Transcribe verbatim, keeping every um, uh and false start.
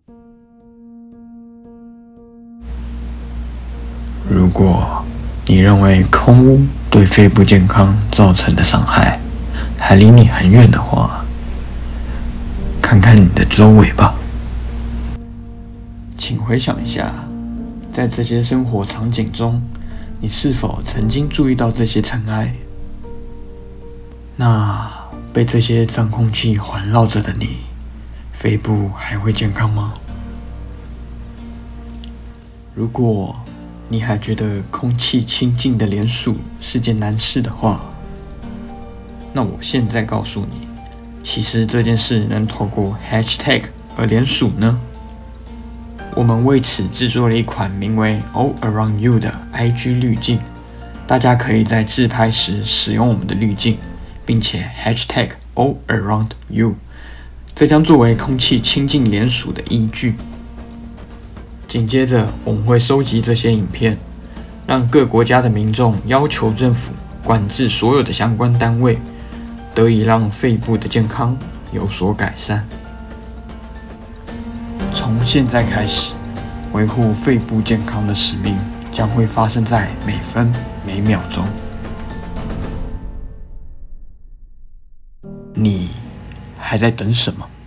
如果你认为空污对肺部健康造成的伤害还离你很远的话，看看你的周围吧。请回想一下，在这些生活场景中，你是否曾经注意到这些尘埃？那被这些脏空气环绕着的你，肺部还会健康吗？如果你还觉得空气清净的联署是件难事的话，那我现在告诉你，其实这件事能透过 hashtag 而联署呢。我们为此制作了一款名为 All Around You 的 I G 滤镜，大家可以在自拍时使用我们的滤镜，并且 hashtag All Around You， 这将作为空气清净联署的依据。紧接着，我们会收集这些影片，让各国家的民众要求政府管制所有的相关单位，得以让肺部的健康有所改善。从现在开始，维护肺部健康的使命将会发生在每分每秒钟。你还在等什么？